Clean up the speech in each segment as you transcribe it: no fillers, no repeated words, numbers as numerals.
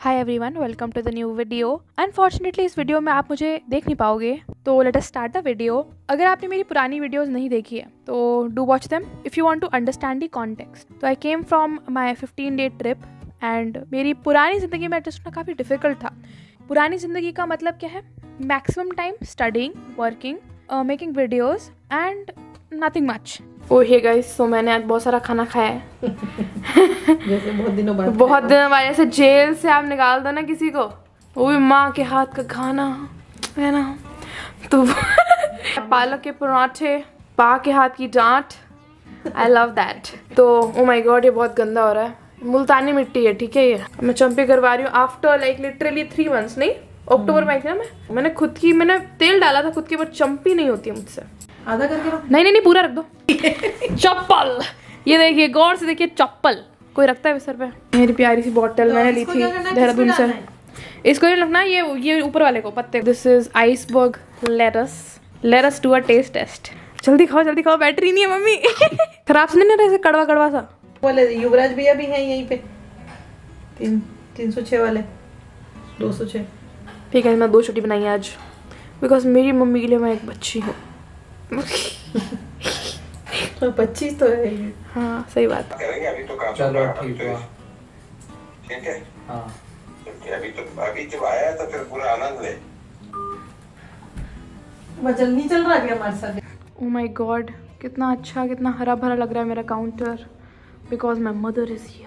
Hi everyone, welcome to the new video. Unfortunately इस video में आप मुझे देख नहीं पाओगे, तो let us start the video. अगर आपने मेरी पुरानी वीडियोस नहीं देखी है तो do watch them if you want to understand the context. तो I came from my 15-day trip and मेरी पुरानी ज़िंदगी में एडजस्ट होना काफ़ी डिफिकल्ट था। पुरानी ज़िंदगी का मतलब क्या है? Maximum time studying, working, making videos and nothing much. Oh hey guys, so मैंने आज बहुत सारा खाना खाया है। जैसे बहुत दिनों बाद ऐसे जेल से आप निकाल दो ना किसी को, वो भी माँ के हाथ का खाना है ना। तो पालक के पराठे, पा के हाथ की डांट, आई लव दैट। तो ओ माय गॉड, ये बहुत गंदा हो रहा है। मुल्तानी मिट्टी है, ठीक है। ये मैं चंपी करवा रही हूँ आफ्टर लाइक लिटरली 3 months। नहीं, अक्टूबर में आई थी ना मैंने तेल डाला था खुद के, बट चंपी नहीं होती है मुझसे। आधा करके रख। नहीं पूरा रख दो। चप्पल, ये देखिए, गौर से देखिए, चप्पल कोई रखता है सर पे। मेरी प्यारी सी बॉटल मैंने ली थी देहरादून से। इसको नहीं रखना, ये ऊपर वाले को पत्ते। This is iceberg let us do a test test. जल्दी खाओ, बैटरी नहीं है मम्मी। खराब से नहीं रहे, कड़वा कड़वा सा। वाले युवराज भैया भी हैं यहीं पे, 306 वाले 206। ठीक है, मैं 2 छोटी बनाई आज बिकॉज मेरी मम्मी के लिए मैं एक बच्ची हूँ। 25 तो है ये। हाँ सही बात। अभी तो काम चलो ठीक है। हाँ अभी जब आया तो फिर पूरा आनंद ले। वजन नहीं चल रहा क्या हमारे साथ? ओ माय गॉड, कितना अच्छा, कितना हरा भरा लग रहा है मेरा counter because my mother is here.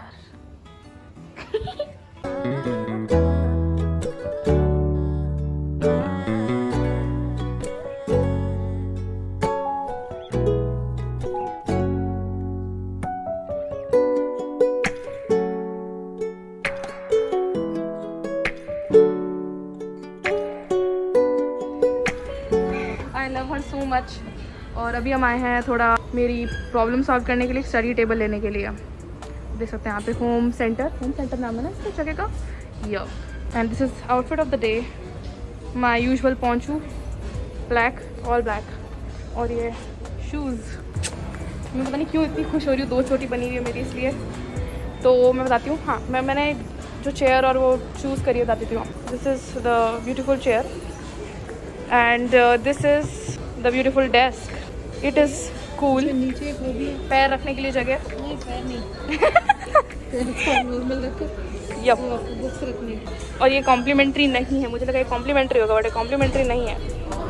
I love her so much. और अभी हम आए हैं थोड़ा मेरी प्रॉब्लम सॉल्व करने के लिए, स्टडी टेबल लेने के लिए। देख सकते हैं यहाँ पे होम सेंटर नाम है ना इस जगह का। या and this is outfit of the day, my usual poncho, black, all black. और ये शूज़, मैं पता नहीं क्यों इतनी खुश हो रही हूँ, 2 छोटी बनी हुई है मेरी इसलिए। तो मैं बताती हूँ। हाँ, मैंने जो चेयर और वो चूज़ करी है बताती हूँ। This is the beautiful chair and this is the beautiful desk. It is cool. नीचे वो भी है, पैर रखने के लिए जगह। नहीं पैर नहीं, नॉर्मल रखो। यप। बुक्स रखने की। और ये कॉम्प्लीमेंट्री नहीं है, मुझे लगा ये कॉम्प्लीमेंट्री होगा बट कॉम्प्लीमेंट्री नहीं है।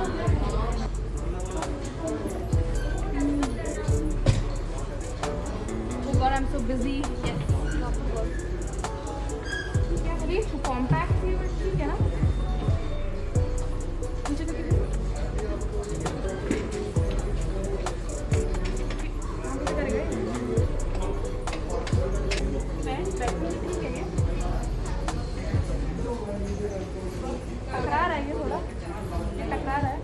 Oh God, I'm so busy. Yes. ये कॉम्पैक्ट ठीक है ना? टकरा रहा है ये, थोड़ा ये टकरा रहा है।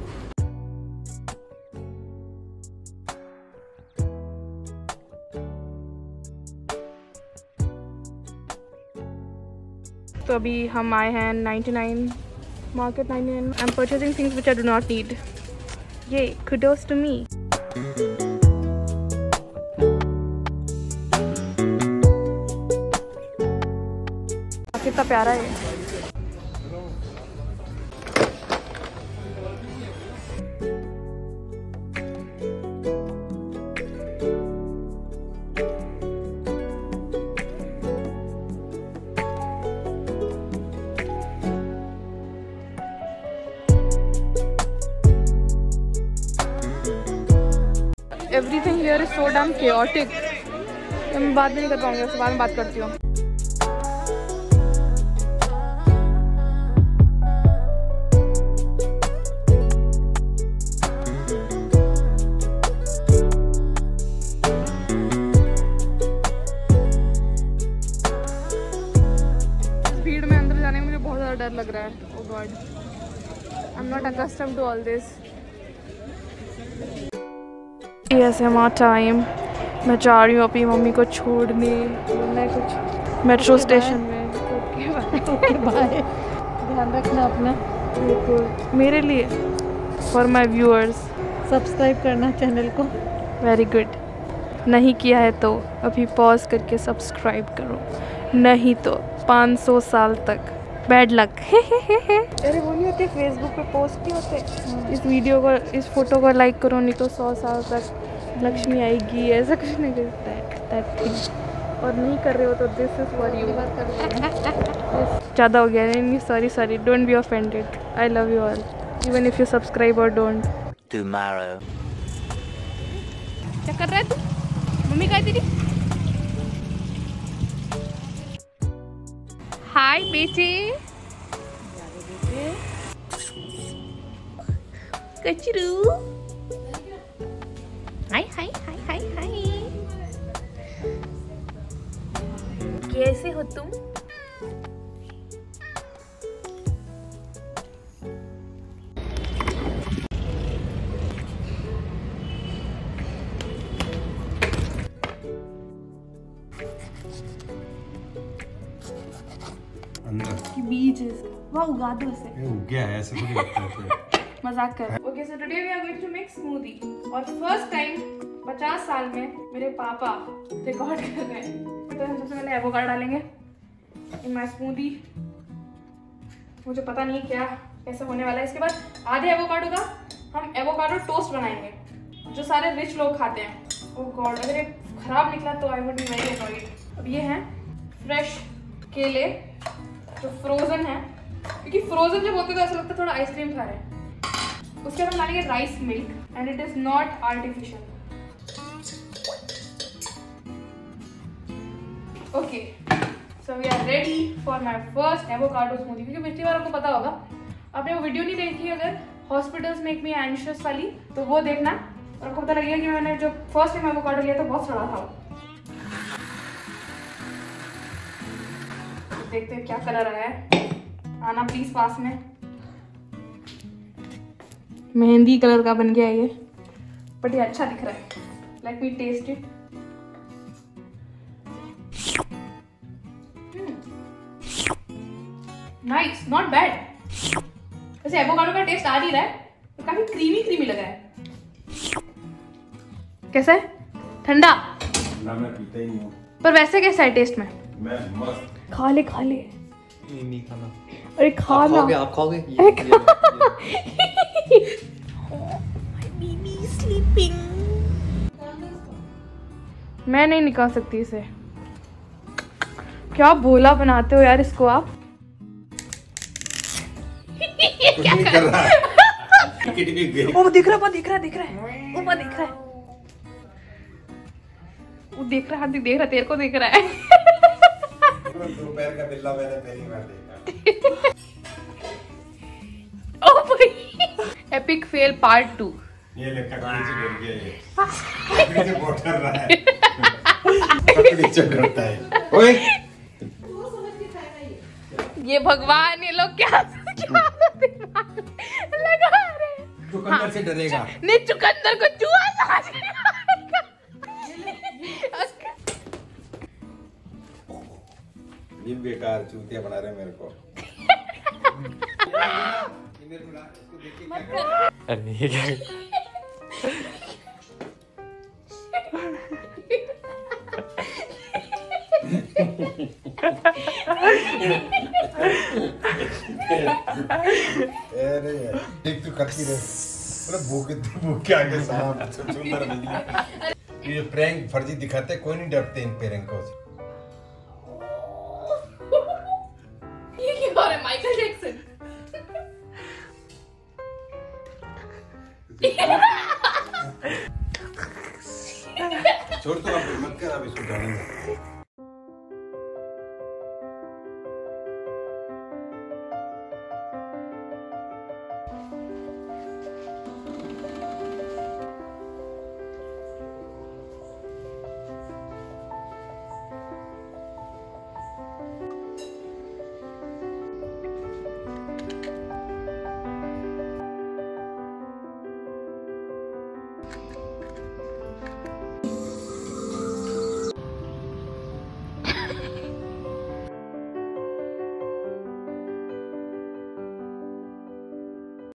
तो अभी हम आए हैं 99 market 99। I am purchasing things which I do not need. ये कुडोस टू मी। कितना प्यारा है। Everything here is so damn chaotic। मैं बात भी नहीं कर पाऊंगी, उसके बाद में बात करती हूँ। भीड़ में अंदर जाने में मुझे बहुत ज़्यादा डर लग रहा है। Oh God, I am not accustomed to all this. Yes, हमारा टाइम। मैं जा रही हूँ अपनी मम्मी को छोड़ने, मैं कुछ मेट्रो स्टेशन में। Okay bye. ध्यान रखना अपना, बिल्कुल मेरे लिए, फॉर माई व्यूअर्स। सब्सक्राइब करना चैनल को। Very good. नहीं किया है तो अभी पॉज करके सब्सक्राइब करो, नहीं तो 500 साल तक। Bad luck. अरे वो नहीं होते फेसबुक पे पोस्ट नहीं होते, इस वीडियो को, इस फोटो को लाइक करो नहीं तो 100 साल तक लक्ष्मी आएगी, ऐसा कुछ नहीं करता है दैट थिंग। और नहीं कर रहे हो तो दिस इज फॉर यू। ज़्यादा हो गया नहीं, sorry don't be offended, I love you all even if you subscribe और डोंट। Tomorrow. क्या कर रहा है तू? मम्मी कहाँ है तेरी? हाय बेटे, कचरू। हाय हाय हाय हाय हाय, कैसे हो तुम? कि बीज है इसका, वाह उगा दो इसे। ये उग गया है, ऐसे थोड़ी लगता है। मजाक कर। Okay so today we are going to make smoothie और फर्स्ट टाइम 50 साल में मेरे पापा रिकॉर्ड कर रहे हैं। तो हम सबसे पहले एवोकाडो डालेंगे इन माय स्मूदी। मुझे पता नहीं क्या कैसा होने वाला है। इसके बाद आधे एवोकाडो का हम एवोकाडो टोस्ट बनाएंगे जो सारे रिच लोग खाते हैं। ओह गॉड, अगर ये खराब निकला तो I would be very annoyed. अब ये हैं फ्रेश केले जो फ्रोजन है, क्योंकि फ्रोजन जब होते तो ऐसा लगता है थोड़ा आइसक्रीम खा रहे हैं। उसके बाद हम डालेंगे rice milk and it is not artificial. Okay so we are ready for my first avocado smoothie. क्योंकि पिछली बार आपको पता होगा, आपने वो वीडियो नहीं देखी अगर, हॉस्पिटल्स मेक मी एंशियस वाली, तो वो देखना और आपको पता लगेगा कि मैंने जो फर्स्ट टाइम एवोकाडो लिया था बहुत सड़ा था। देखते हैं क्या कलर आया है। आना प्लीज पास में। मेहंदी कलर का बन गया है ये, बट ये अच्छा दिख रहा है। Let me taste it. Nice, not bad. वैसे एवोकाडो का टेस्ट आ नहीं रहा है, तो काफी क्रीमी क्रीमी लग रहा है। कैसा है? ठंडा ना, मैं पीता ही नहीं हूँ। पर वैसे कैसा है टेस्ट में? मैं मस्त। खा ले नहीं खाना। अरे खाना। आप खाओगे? मैं नहीं निकाल सकती इसे। क्या भोला बनाते हो यार इसको आप। क्या कर रहा है? वो दिख रहा है, वो देख रहा है, वो देख रहा है, वो देख रहा है, हार्दिक देख रहा है, तेरे को देख रहा है। दोपहर का बिल्ला मैंने पहली बार देखा। ओह भाई, एपिक फेल पार्ट 2। ये ले ककड़ी से डर गया ये। ककड़ी से बहुत डर रहा है। ककड़ी से डरता है। ओए ये भगवान, ये लोग क्या लगा रहे हैं। चुकंदर से डरेगा। नहीं, चुकंदर को चूहा समझ रहा। ये बेकार चूतिया बना रहे मेरे को। अरे ये क्या? अरे देख तू करती रहे। भूख के आगे सांप सुंदर बिल्ली। ये प्रैंक फर्जी दिखाते, कोई नहीं डरते इन प्रैंकों से। ये क्या हो रहा है? Michael Jackson. छोड़ तो, अब मत कर, अब इसको जाने दे।